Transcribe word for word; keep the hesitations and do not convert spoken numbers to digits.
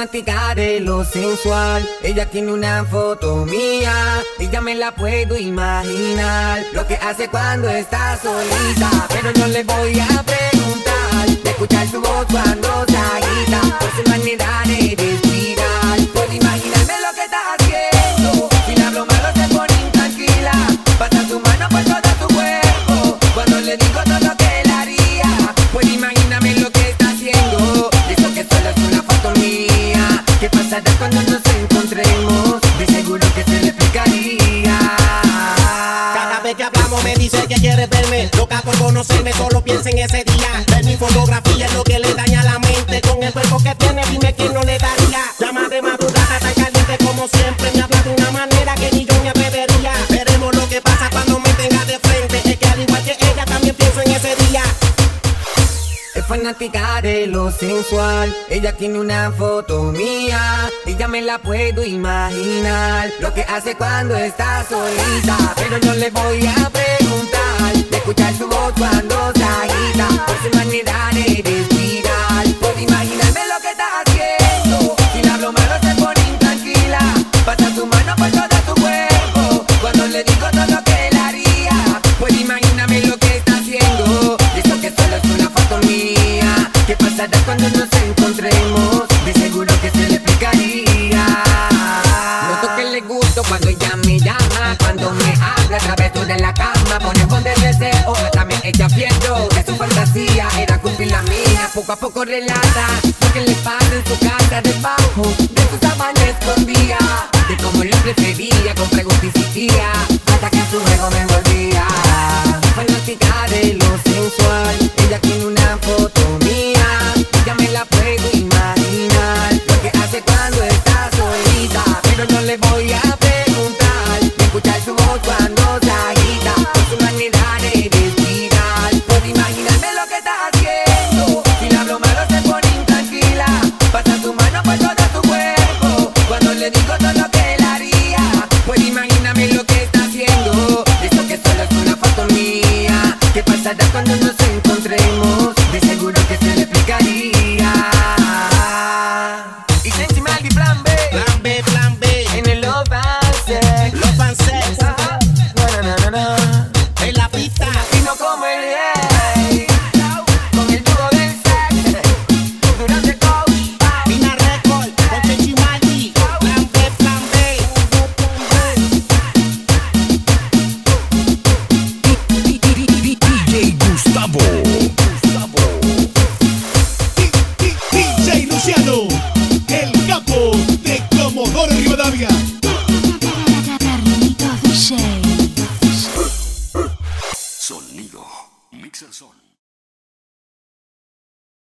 fanática de lo sensual. Ella tiene una foto mía y ya me la puedo imaginar lo que hace cuando está solita. Pero no le voy a preguntar de escuchar su voz cuando se agita, por su manera de respirar. Puedo imaginarme lo que está haciendo. Si le hablo malo se pone intranquila, pasa su mano por todo su cuerpo cuando le digo todo lo que él haría. Puedo imaginarme lo que está haciendo. Dice que solo es una foto mía. ¿Qué pasará cuando nos encontremos? De seguro que se le explicaría. Cada vez que hablamos me dice que quiere verme, loca por conocerme, solo piensa en ese día. Ver mi fotografía es lo que le daña la mente. Con el cuerpo que tiene, dime quién no le daría. Llama de madrugada tan caliente como siempre, me habla de una manera que ni yo me atrevería. Veremos lo que pasa cuando me tenga de frente. Es que al igual que ella también pienso en ese día. Es fanática de lo sensual. Ella tiene una foto mía y ya me la puedo imaginar lo que hace cuando está solita. Pero no le voy a preguntar de escuchar su voz cuando se agita, por su manera de respirar. Puedo imaginarme lo que está haciendo. Si le hablo malo se pone intranquila, pasa su mano por todo su cuerpo cuando le digo todo lo que él haría. Puedo imaginarme lo que está haciendo. Dice que solo es una foto mía. ¿Qué pasará cuando nos encontremos? De seguro que se le explicaría. Noto que le gusto cuando ella me llama, cuando me habla a través de la cama, pone con el deseo, también ella pierdo que su fantasía era cumplir la mía. Poco a poco relata lo que le pasa en su casa, debajo de su sábana escondía, de cómo lo prefería, con preguntas insistía, hasta que su juego me envolvía. Fanática de lo sensual, ella tiene una foto mía, ya me la puedo imaginar lo que hace cuando está solita. Pero no le voy a preguntar de escuchar su voz cuando se agita, por su manera de respirar. Puedo imaginarme lo que está haciendo. Si le hablo malo se pone intranquila, pasa su mano por todo su cuerpo cuando le digo todo lo que él haría. Puedo imaginarme lo que está haciendo. Dice que solo es una foto mía. ¿Qué pasará cuando nos encontremos? De seguro que se le explicaría. Y Sensi Maldi, plan B. Plan B, plan B. En el Love and Sex. Love and Sex. Ah, no, no, no, no, no. En la pista. Y no como el rey. Con el dúo del sex. Durante Coach. Mina Record. Con Sensi Maldi. Plan B, plan B. D J Gustavo.